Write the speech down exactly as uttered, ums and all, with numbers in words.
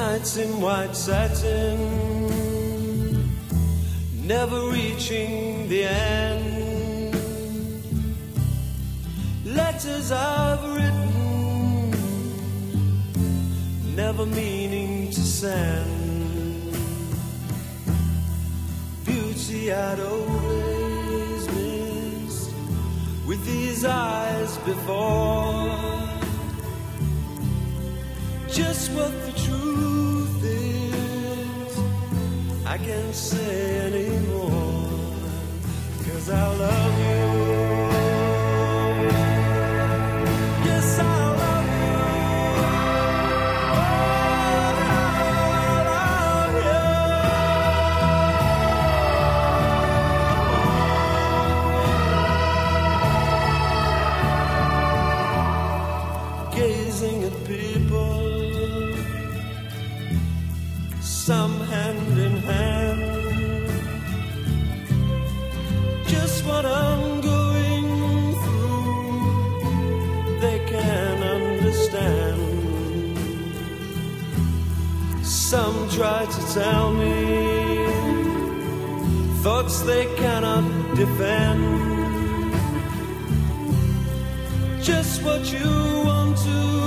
nights in white satin, never reaching the end. Letters I've written, never meaning to send. Beauty I'd always missed with these eyes before. Just what the truth is, I can't say anymore, 'cause I love you. Yes, I love you. Oh, I love you. Gazing at people, some hand in hand, just what I'm going through, they can understand. Some try to tell me thoughts they cannot defend, just what you want to